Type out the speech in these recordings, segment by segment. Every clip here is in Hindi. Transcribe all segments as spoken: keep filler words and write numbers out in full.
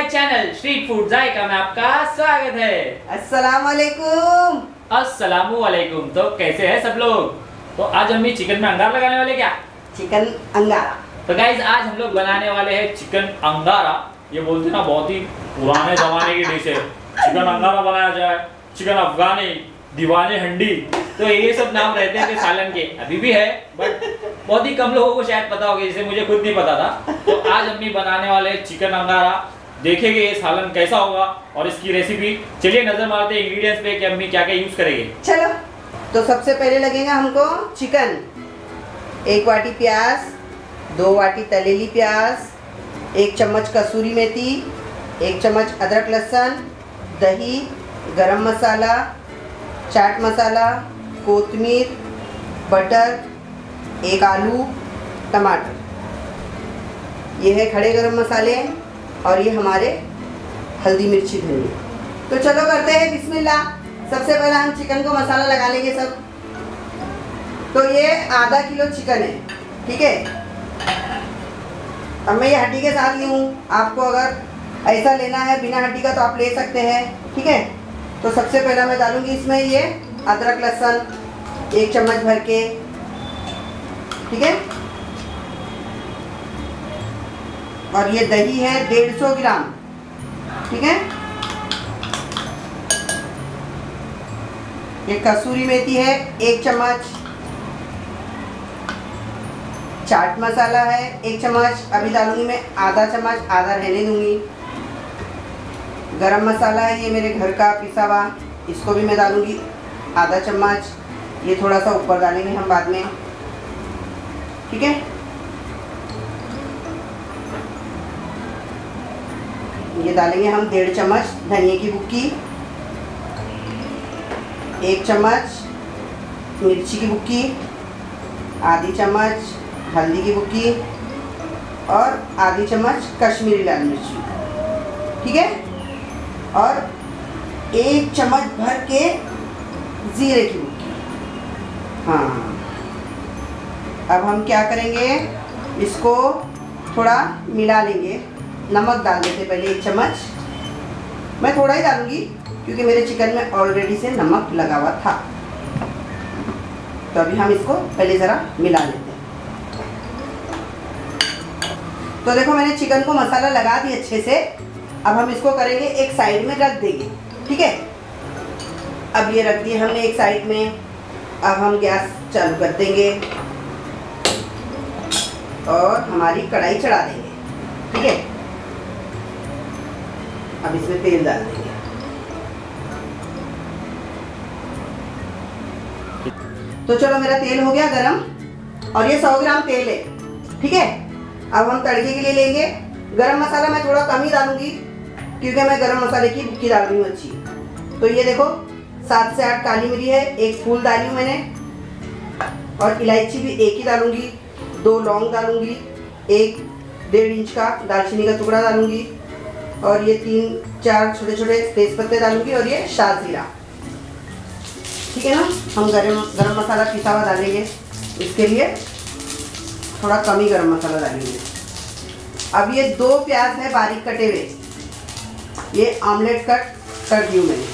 चैनल स्ट्रीट फूड जायका में आपका स्वागत है। अस्सलाम वालेकुम। अस्सलामु अलैकुम। तो कैसे हैं सब लोग? तो आज हम भी चिकन में अंगारा लगाने वाले क्या? चिकन अंगारा। तो गाइज आज हम लोग बनाने वाले हैं चिकन अंगारा। ये बोलते ना बहुत ही पुराने जमाने की डिश है, चिकन अंगारा बनाया जाए, चिकन अफगानी, दीवाने हंडी, तो ये सब नाम रहते थे सालन के, अभी भी है बट बहुत ही कम लोगों को शायद पता होगा, जैसे मुझे खुद नहीं पता था। तो आज हम भी बनाने वाले चिकन अंगारा, देखेंगे ये सालन कैसा होगा और इसकी रेसिपी। चलिए नजर मारते हैं इंग्रेडिएंट्स पे कि अम्मी क्या क्या यूज करेंगे। चलो, तो सबसे पहले लगेगा हमको चिकन, एक वाटी प्याज, दो वाटी तलेली प्याज, एक चम्मच कसूरी मेथी, एक चम्मच अदरक लहसुन, दही, गरम मसाला, चाट मसाला, कोतमीर, बटर, एक आलू, टमाटर। ये है खड़े गरम मसाले और ये हमारे हल्दी मिर्ची धनिया। तो चलो करते हैं बिस्मिल्लाह। सबसे पहले हम चिकन को मसाला लगा लेंगे सब। तो ये आधा किलो चिकन है, ठीक है। अब मैं ये हड्डी के साथ ली हूँ, आपको अगर ऐसा लेना है बिना हड्डी का तो आप ले सकते हैं, ठीक है। तो सबसे पहले मैं डालूंगी इसमें ये अदरक लहसुन एक चम्मच भर के, ठीक है। और ये दही है डेढ़ सौ ग्राम, ठीक है। ये कसूरी मेथी है एक चम्मच, चाट मसाला है एक चम्मच, अभी डालूंगी मैं आधा चम्मच, आधा रहने दूंगी। गरम मसाला है ये मेरे घर का पिसा हुआ, इसको भी मैं डालूंगी आधा चम्मच। ये थोड़ा सा ऊपर डालेंगे हम बाद में, ठीक है। ये डालेंगे हम डेढ़ चम्मच धनिया की बुक्की, एक चम्मच मिर्ची की बुक्की, आधी चम्मच हल्दी की बुक्की और आधी चम्मच कश्मीरी लाल मिर्ची, ठीक है। और एक चम्मच भर के जीरे की बुक्की। हाँ, अब हम क्या करेंगे, इसको थोड़ा मिला लेंगे। नमक डाल देते पहले एक चम्मच, मैं थोड़ा ही डालूंगी क्योंकि मेरे चिकन में ऑलरेडी से नमक लगा हुआ था। तो अभी हम इसको पहले ज़रा मिला लेते हैं। तो देखो मैंने चिकन को मसाला लगा दिया अच्छे से। अब हम इसको करेंगे एक साइड में रख देंगे, ठीक है। अब ये रख दिए हमने एक साइड में। अब हम गैस चालू कर देंगे और हमारी कढ़ाई चढ़ा देंगे, ठीक है। अब इसमें तेल डाल देंगे। तो चलो मेरा तेल हो गया गरम और ये सौ ग्राम तेल है, ठीक है। अब हम तड़के के लिए लेंगे गरम मसाला। मैं थोड़ा कम ही डालूंगी क्योंकि मैं गरम मसाले की बुक्की डाल रही हूँ अच्छी। तो ये देखो सात से आठ काली मिरी है, एक फूल डाली हूँ मैंने, और इलायची भी एक ही डालूंगी, दो लौंग डालूंगी, एक डेढ़ इंच का दालचीनी का टुकड़ा डालूंगी, और ये तीन चार छोटे छोटे तेज पत्ते डालूंगी, और ये शाज़ीरा, ठीक है ना। हम गरम गरम मसाला पिसा हुआ डालेंगे, इसके लिए थोड़ा कम ही गरम मसाला डालेंगे। अब ये दो प्याज है बारीक कटे हुए, ये ऑमलेट कट कर दी हूँ मैंने।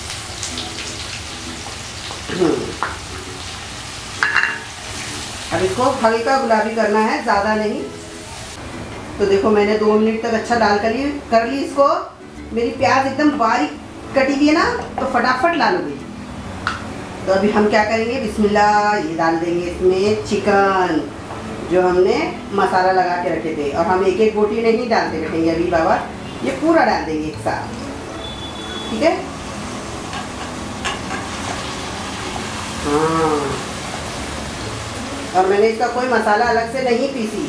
अब इसको हल्का गुलाबी करना है, ज़्यादा नहीं। तो देखो मैंने दो मिनट तक अच्छा डाल कर ली कर ली इसको। मेरी प्याज एकदम बारीक कटी हुई है ना, तो फटाफट लाल हो गई। तो अभी हम क्या करेंगे, बिस्मिल्लाह, ये डाल देंगे इसमें चिकन जो हमने मसाला लगा के रखे थे। और हम एक एक बोटी नहीं डालते रखेंगे अभी बाबा, ये पूरा डाल देंगे एक साथ, ठीक है। हाँ, और मैंने इसका कोई मसाला अलग से नहीं पीसी।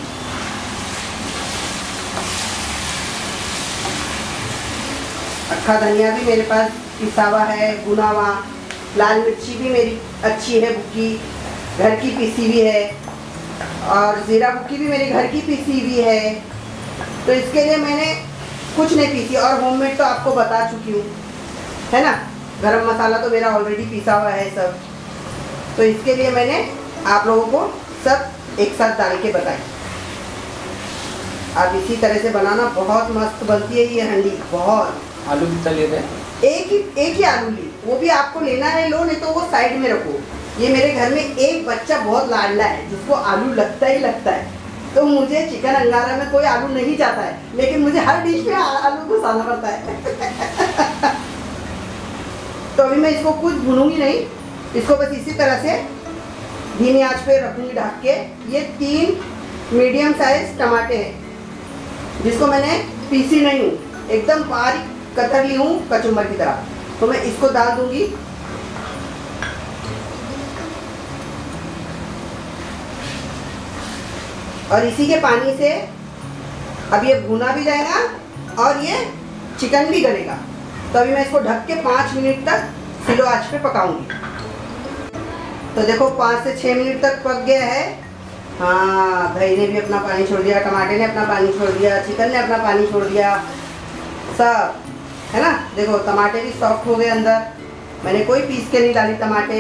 अक्खा धनिया भी मेरे पास पिसा हुआ है, भुना हुआ। लाल मिर्ची भी मेरी अच्छी है बुक्की, घर की पीसी हुई है, और ज़ीरा बुक्की भी मेरी घर की पीसी हुई है। तो इसके लिए मैंने कुछ नहीं पीसी, और होममेड तो आपको बता चुकी हूँ, है ना। गरम मसाला तो मेरा ऑलरेडी पिसा हुआ है सब। तो इसके लिए मैंने आप लोगों को सब एक साथ डाल के बताई। आप इसी तरह से बनाना, बहुत मस्त बनती है ये हंडी, बहुत। आलू कितना लिए थे? एक ही एक ही आलू ली, वो भी आपको लेना है लो, नहीं तो वो साइड में रखो। ये मेरे घर में एक बच्चा बहुत लाडला है जिसको आलू लगता ही लगता है, तो मुझे चिकन अंगारा में कोई आलू नहीं जाता है, लेकिन मुझे हर डिश में आलू घुसाना पड़ता है। तो अभी मैं इसको कुछ भूनूंगी नहीं, इसको बस इसी तरह से धीमी आंच पे रखूंगी ढक के। ये तीन मीडियम साइज टमाटे हैं जिसको मैंने पीसी नहीं हूँ, एकदम बारीक कतर ली हूँ कचुम्बर की तरह। तो मैं इसको डाल दूंगी। और इसी के पानी से अब ये भुना भी जाएगा और ये चिकन भी गलेगा। तो अभी मैं इसको ढक के पाँच मिनट तक स्लो आंच पे पकाऊंगी। तो देखो पाँच से छः मिनट तक पक गया है। हाँ, दही ने भी अपना पानी छोड़ दिया, टमाटे ने अपना पानी छोड़ दिया, चिकन ने अपना पानी छोड़ दिया, सब है ना। देखो टमाटे भी सॉफ्ट हो गए अंदर, मैंने कोई पीस के नहीं डाली टमाटे।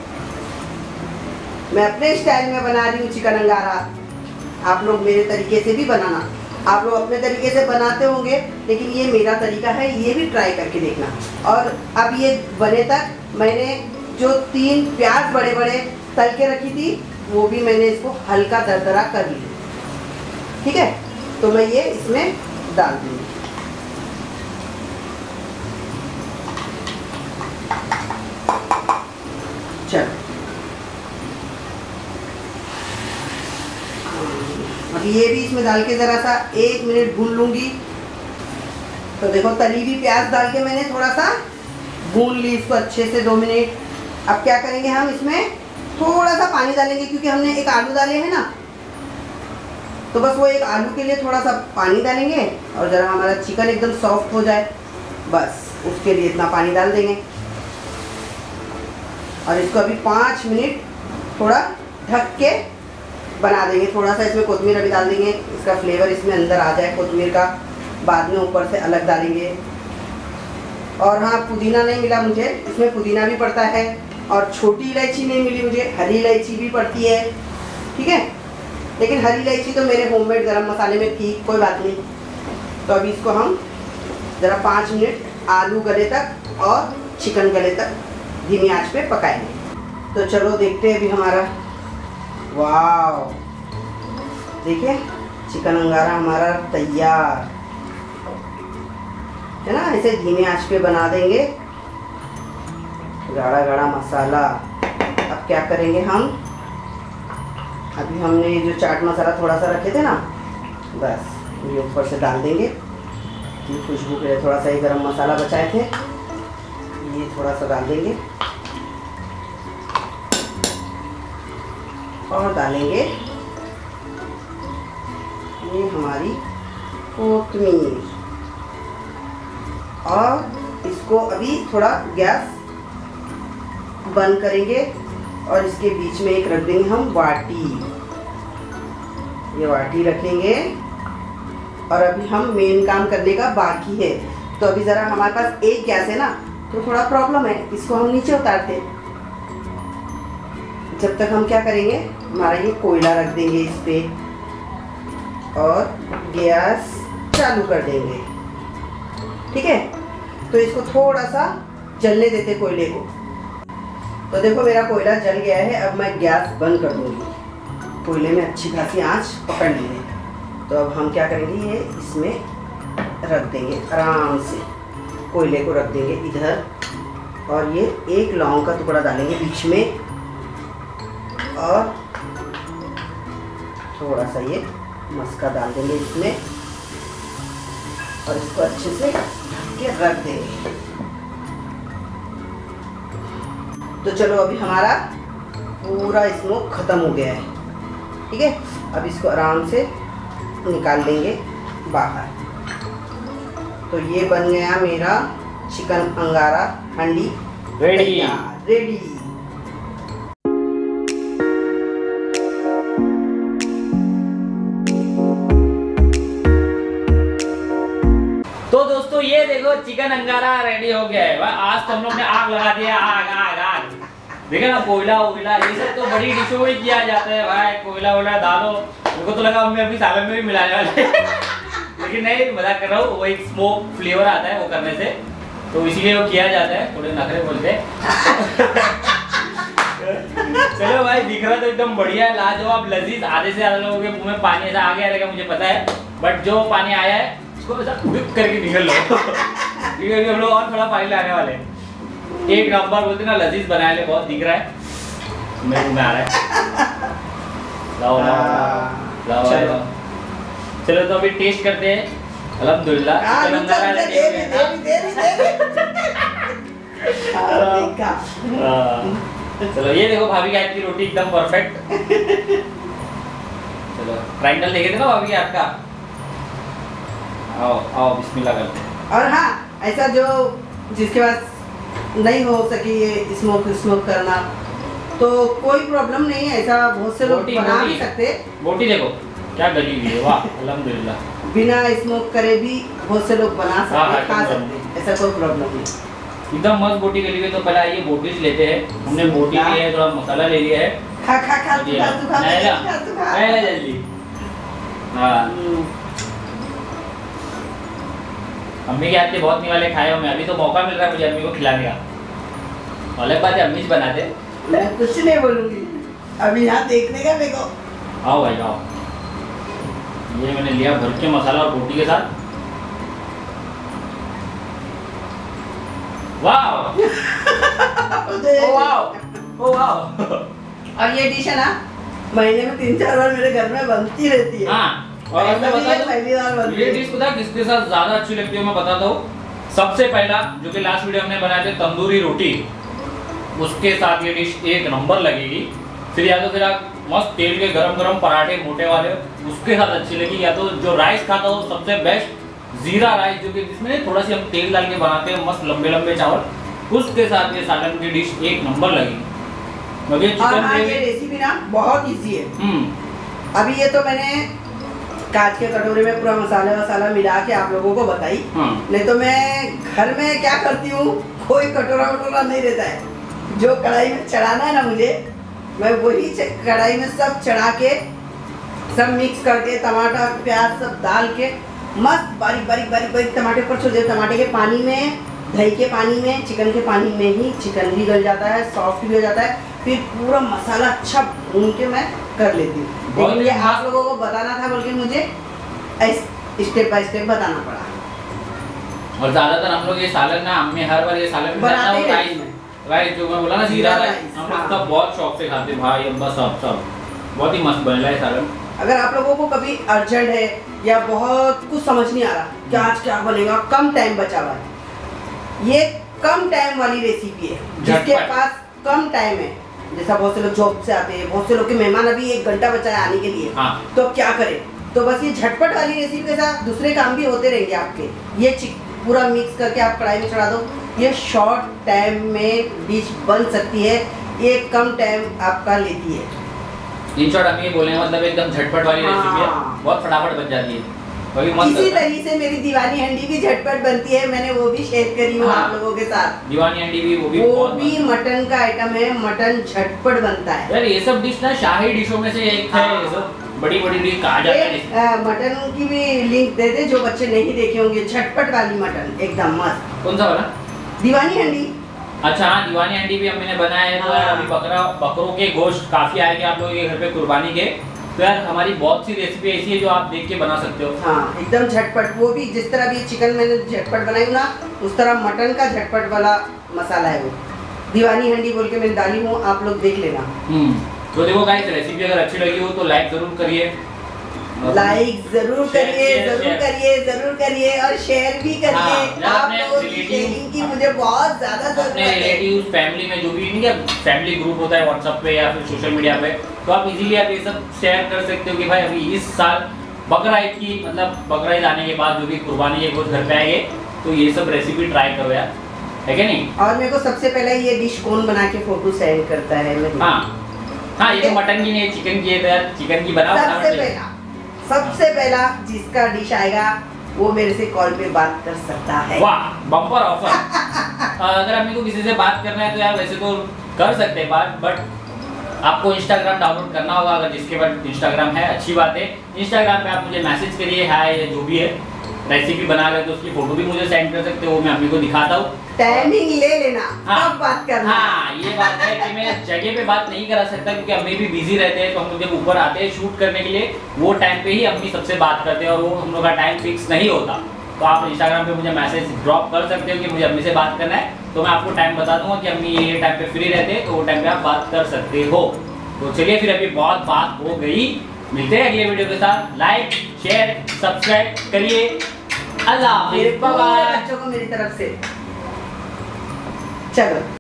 मैं अपने स्टाइल में बना रही हूँ चिकन अंगारा, आप लोग मेरे तरीके से भी बनाना। आप लोग अपने तरीके से बनाते होंगे, लेकिन ये मेरा तरीका है, ये भी ट्राई करके देखना। और अब ये बने तक मैंने जो तीन प्याज बड़े बड़े तल के रखी थी, वो भी मैंने इसको हल्का दरदरा कर ली। ठीक है, तो मैं ये इसमें डाल दूँगी। चलो अभी ये भी इसमें डाल के ज़रा सा एक मिनट भून लूँगी। तो देखो तली भी प्याज डाल के मैंने थोड़ा सा भून ली इसको अच्छे से दो मिनट। अब क्या करेंगे, हम इसमें थोड़ा सा पानी डालेंगे क्योंकि हमने एक आलू डाले हैं ना, तो बस वो एक आलू के लिए थोड़ा सा पानी डालेंगे और ज़रा हमारा चिकन एकदम सॉफ्ट हो जाए, बस उसके लिए इतना पानी डाल देंगे। और इसको अभी पाँच मिनट थोड़ा ढक के बना देंगे। थोड़ा सा इसमें कोतमीर अभी डाल देंगे, इसका फ्लेवर इसमें अंदर आ जाए कोतमीर का, बाद में ऊपर से अलग डालेंगे। और हाँ, पुदीना नहीं मिला मुझे, इसमें पुदीना भी पड़ता है। और छोटी इलायची नहीं मिली मुझे, हरी इलायची भी पड़ती है। ठीक है, लेकिन हरी इलायची तो मेरे होममेड गरम मसाले में थी, कोई बात नहीं। तो अभी इसको हम ज़रा पाँच मिनट आलू गले तक और चिकन गले तक धीमी आंच पे पकाएंगे। तो चलो देखते हैं अभी हमारा, वाह देखिए चिकन अंगारा हमारा तैयार है ना। इसे धीमी आंच पे बना देंगे, गाढ़ा गाढ़ा मसाला। अब क्या करेंगे हम, अभी हमने ये जो चाट मसाला थोड़ा सा रखे थे ना, बस ये ऊपर से डाल देंगे। ये खुशबू के लिए थोड़ा सा ये गरम मसाला बचाए थे, ये थोड़ा सा डाल देंगे। और डालेंगे ये हमारी कोतमीर। और इसको अभी थोड़ा गैस बंद करेंगे और इसके बीच में एक रख देंगे हम वाटी। ये वाटी रखेंगे और अभी हम मेन काम करने का बाकी है। तो अभी ज़रा हमारे पास एक गैस है ना, तो थोड़ा प्रॉब्लम है, इसको हम नीचे उतारते हैं। जब तक हम क्या करेंगे, हमारा ये कोयला रख देंगे इस पे और गैस चालू कर देंगे। ठीक है, तो इसको थोड़ा सा जलने देते कोयले को। तो देखो मेरा कोयला जल गया है, अब मैं गैस बंद कर दूंगी। कोयले में अच्छी खासी आंच पकड़ ली है। तो अब हम क्या करेंगे, ये इसमें रख देंगे आराम से, कोयले को रख देंगे इधर। और ये एक लौंग का टुकड़ा डालेंगे बीच में और थोड़ा सा ये मस्का डाल देंगे इसमें और इसको अच्छे से ढक के रख देंगे। तो चलो अभी हमारा पूरा स्मोक खत्म हो गया है। ठीक है, अब इसको आराम से निकाल लेंगे बाहर। तो ये बन गया मेरा चिकन अंगारा हंडी रेडी रेडी। तो दोस्तों ये देखो चिकन अंगारा रेडी हो गया है। आज तो हम लोग ने आग लगा दिया, आग आग आग। देखे ना कोयला वोयला ये सब तो बड़ी डिशों में किया जाता है भाई, कोयला वोयला डालो। मेरे को तो लगा मम्मी अभी सालन में भी मिलाने वाले लेकिन नहीं, मजाक कर रहा हूँ। वो एक स्मोक फ्लेवर आता है वो करने से, तो इसीलिए वो किया जाता है। थोड़े नखरे बोलते हैं चलो भाई, दिख रहा तो एकदम बढ़िया है, लाजवाब लजीज। आधे से ज्यादा लोगों के मुंह में पानी ऐसा आ गया रहेगा मुझे पता है, बट जो पानी आया है उसको ऐसा whip करके निकल लो क्योंकि हम लोग और थोड़ा पानी लाने वाले हैं। एक नंबर बोलते ना, लजीज बनाया ले, बहुत दिख रहा है मेरे मुंह में आ रहा है। लाओ लाओ लाओ लाओ, चलो तो अभी टेस्ट करते हैं। अल्हम्दुलिल्लाह चिकन अंगारा रेडी हो गया। चलो ये देखो भाभी के हाथ की रोटी एकदम परफेक्ट। चलो ट्रायंगल देखे थे ना भाभी के हाथ का। आओ आओ बिस्मिल्लाह करते हैं। और हाँ, ऐसा जो जिसके पास नहीं हो सके ये स्मोक स्मोक करना, तो कोई प्रॉब्लम नहीं है, ऐसा बहुत से लोग बोटी, बना बोटी। भी सकते। बोटी देखो क्या गली हुई है, वाह अल्हम्दुलिल्लाह। बिना स्मोक करे भी बहुत से लोग बना हाँ, सकते, हाँ, खा एकदम सकते, ऐसा कोई प्रॉब्लम नहीं। एकदम मस्त बोटी के लिए। तो पहले आइए बोटीज लेते हैं। हमने बोटी ली है, थोड़ा मसाला ले लिया है। खा खा खा तू खा तू खा नहीं ना, खा तू खा। नहीं ना जल्दी। हाँ अम्मी के हाथ के बहुत निवाले खाए हो मैं, अभी तो मौका मिल रहा है मुझे अम्मी को खिलाने का। अलग बात है अम्मी जी बनाते। मैं कुछ नहीं बोलूंगी, अभी यहाँ देखने का मेरे को। आओ भाई आओ, ये मैंने लिया भर के मसाला और बोटी के साथ। Wow oh wow oh wow. और ये डिश है ना, महीने में तीन चार बार मेरे घर में बनती रहती है। हाँ, और ऐसा मैं भी बता है, दूं, पहली बार बनती ये है। डिश पता है किसके साथ ज्यादा अच्छी लगती है मैं बताता हूँ। सबसे पहला जो कि लास्ट वीडियो हमने बनाए थे तंदूरी रोटी, उसके साथ ये डिश एक नंबर लगेगी। फिर या तो फिर आप मस्त तेल के गरम गरम पराठे मोटे वाले उसके साथ अच्छी लगी, या तो जो राइस खाता हूँ सबसे बेस्ट जीरा राइस, जो कि जिसमें थोड़ा सी हम तेल डाल के बनाते हैं मस्त लंबे लंबे चावल, उसके साथ ये सालन की डिश एक नंबर लगी। मुझे और चिकन हाँ, ये ग्रेवी रेसिपी ना बहुत इजी है। हम्म अभी ये तो मैंने कांच के कटोरे में पूरा मसाला वसाला मिला के आप लोगों को बताई। हाँ नहीं तो मैं घर में क्या करती हूँ, कोई कटोरा वटोरा नहीं रहता है, जो कढ़ाई में चढ़ाना है ना मुझे, मैं वही च- कढ़ाई में सब चढ़ा के सब मिक्स करके टमाटर प्याज सब डाल के मस्त बारीक बारीक बारीक बारीक टमाटर पर छोड़ दिया। टमाटर के पानी में, दही के पानी में, चिकन के पानी में ही चिकन भी गल जाता है, सॉफ्ट भी हो जाता है। फिर पूरा मसाला अच्छा भून के मैं कर लेती हूँ। लेकिन ये आप लोगों को बताना था बल्कि मुझे स्टेप बाय स्टेप बताना पड़ा। और ज्यादातर हम लोग ये सालन ना, अम्मी हर बार ये सालन बनाते ही राइस रहती हैं। राइस जो मैं बोला ना जीरा जीरा राइस, राइस, हम लोग हाँ। सब बहुत शौक से खाते हैं भाई, अब्बा सब सब बहुत ही मस्त बन रहा है सालन। अगर आप लोगों को कभी अर्जेंट है या बहुत कुछ समझ नहीं आ रहा कि आज क्या बनेगा, कम टाइम बचा हुआ है, ये कम टाइम वाली रेसिपी है। जिसके झटपट। पास कम टाइम है, जैसा बहुत से लोग जॉब से आते हैं, बहुत से लोग के मेहमान अभी एक घंटा बचा है आने के लिए, हाँ तो क्या करें, तो बस ये झटपट वाली रेसिपी के साथ दूसरे काम भी होते रहेंगे आपके। ये चिक पूरा मिक्स करके आप कढ़ाई में चढ़ा दो, ये शॉर्ट टाइम में डिश बन सकती है, ये कम टाइम आपका लेती है। इन शॉर्ट हम ये बोले हैं मतलब एकदम झटपट वाली हाँ। रेसिपी है, बहुत फटाफट बन जाती है, वही मस्त इसी लगता है। तरीके से मेरी दीवानी हंडी भी झटपट बनती है, मैंने वो भी शेयर करी हूँ हाँ। आप लोगों के साथ। दीवानी अंडी भी वो भी वो बहुत भी मस्त। मटन का आइटम है, मटन झटपट बनता है। यार ये सब डिश ना शाही डिशों में से एक है, हाँ। ये सब बड़ी बड़ी डिश कहा जाता है एक, जिसे। अ, मटन की भी लिंक दे दे जो बच्चे नहीं देखे होंगे, झटपट वाली मटन एकदम मस्त। कौन सा वाला? दीवानी हंडी। अच्छा हाँ, दीवानी अंडी भी हमने बनाया है। तो यार हाँ। अभी बकरा बकरों के गोश्त काफी आएंगे आप लोगों के घर पे कुर्बानी के, तो यार हमारी बहुत सी रेसिपी ऐसी है जो आप देख के बना सकते हो। हाँ एकदम झटपट, वो भी जिस तरह भी चिकन मैंने झटपट बनाई हूँ ना, उस तरह मटन का झटपट वाला मसाला है वो। दीवानी हंडी बोल के मैंने डाली हूँ, आप लोग देख लेना। हम्म तो देखो गाइस, रेसिपी अगर अच्छी लगी हो तो लाइक जरूर करिए, लाइक जरूर शेयर, करिए, शेयर, जरूर शेयर। करिए, जरूर करिए और शेयर भी हाँ, करिए। यार आप अपने लोगों की relative- शेयरिंग की मुझे बहुत ज्यादा जरूरत अपने है। रिलेटिव्स फैमिली में जो भी नहीं क्या फैमिली ग्रुप होता है व्हाट्सएप पे या फिर सोशल मीडिया पे, तो आप इजीली आप ये सब शेयर कर सकते हो कि भाई अभी इस साल बकरा ईद की मतलब बकरा ईद आने के बाद जो भी कुर्बानी के गोश्त घर पे आएंगे, तो ये सब रेसिपी ट्राई करो यार, है क्या नहीं? और मेरे को सबसे पहले ये डिश कौन बना के फोटो सेंड करता है मैं हाँ हाँ, ये तो मटन की नहीं चिकन की है, तो यार चिकन की बनाओ सबसे फटाफट से। पहला सबसे पहला जिसका डिश आएगा वो मेरे से कॉल पे बात कर सकता है। वाह बम्पर ऑफर। अगर अपने को किसी से बात करना है तो यार वैसे तो कर सकते हैं बात, बट आपको इंस्टाग्राम डाउनलोड करना होगा। अगर जिसके पास इंस्टाग्राम है अच्छी बात है, इंस्टाग्राम पे आप मुझे मैसेज करिए, हाय जो भी है, रेसिपी बना रहे तो उसकी फोटो भी मुझे सेंड कर सकते हो, मैं अम्मी को दिखाता हूँ। टाइमिंग ले लेना, हाँ, तब बात करना। हाँ ये बात है कि मैं जगह पे बात नहीं करा सकता क्योंकि अम्मी भी बिजी रहते हैं, तो हम लोग जब ऊपर आते हैं शूट करने के लिए वो टाइम पे ही अम्मी सबसे बात करते हैं और वो हम लोग का टाइम फिक्स नहीं होता। तो आप इंस्टाग्राम पे मुझे मैसेज ड्रॉप कर सकते हो कि मुझे अम्मी से बात करना है, तो मैं आपको टाइम बता दूंगा कि अम्मी ये टाइम पे फ्री रहते हैं, तो वो टाइम पे आप बात कर सकते हो। तो चलिए फिर अभी बहुत बात हो गई, मिलते हैं अगले वीडियो के साथ। लाइक शेयर सब्सक्राइब करिए। अल्लाह हाफिज़, बाय बाय। बच्चों को मेरी तरफ से चलो।